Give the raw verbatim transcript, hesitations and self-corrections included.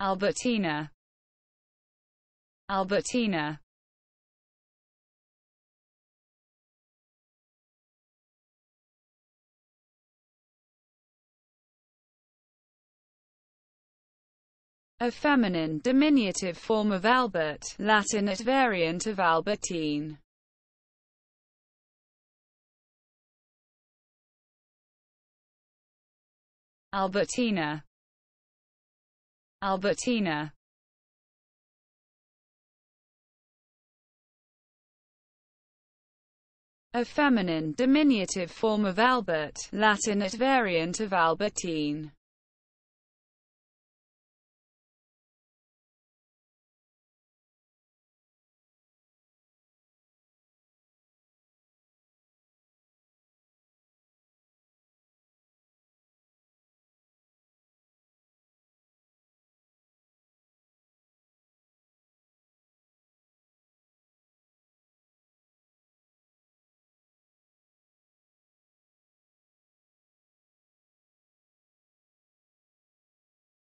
Albertina, Albertina. A feminine, diminutive form of Albert, Latinate variant of Albertine. Albertina, Albertina. A feminine, diminutive form of Albert, Latinate variant of Albertine.